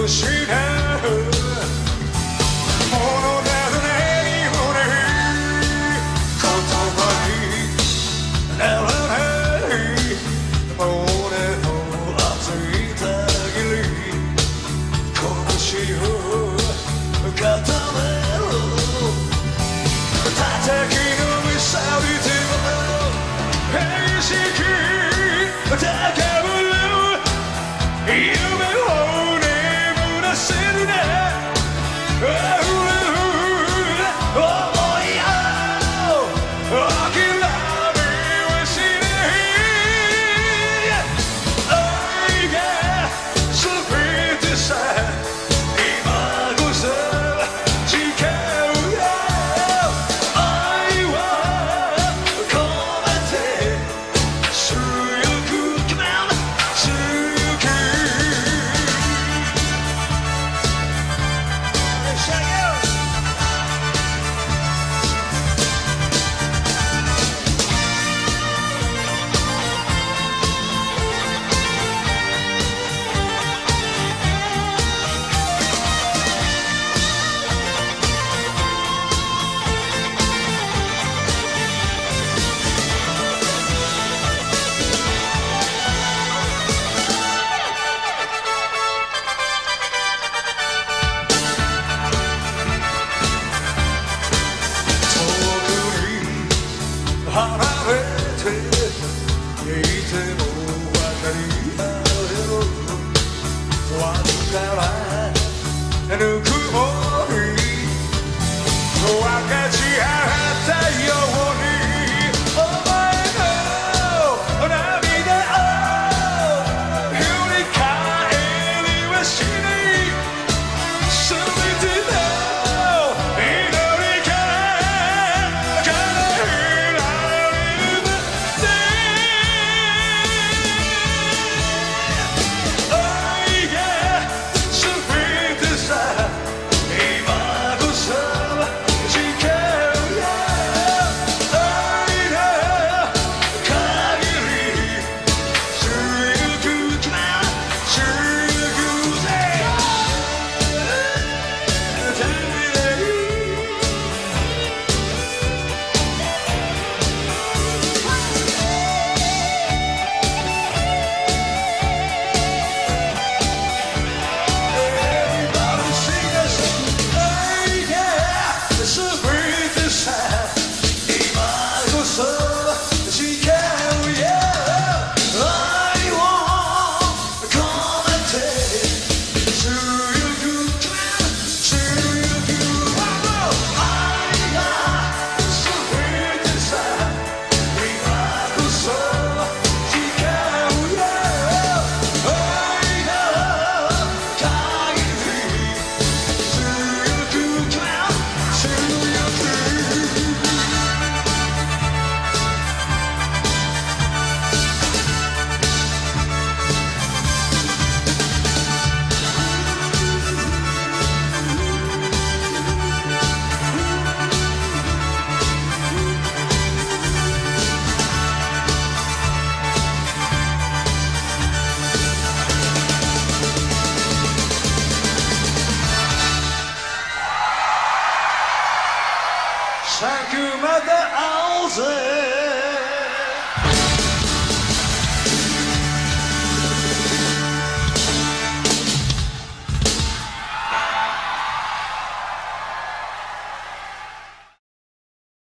失うものなど何もない言葉にならない胸の熱いたぎり拳を固めろ叩きのみさびても平式高ぶる夢を眠らせるな思い合おう諦めはしない愛が全てさ今こそ誓うよ愛を込めて強く決める強く離れていても分かり合えるわずからぬくもり分かち合ったようにお前の涙を振り返りはしない全ての祈りから叶えられる愛が全てさ今こそ誓うよ愛の限り強く決め強くぜ咲くまで会おうぜ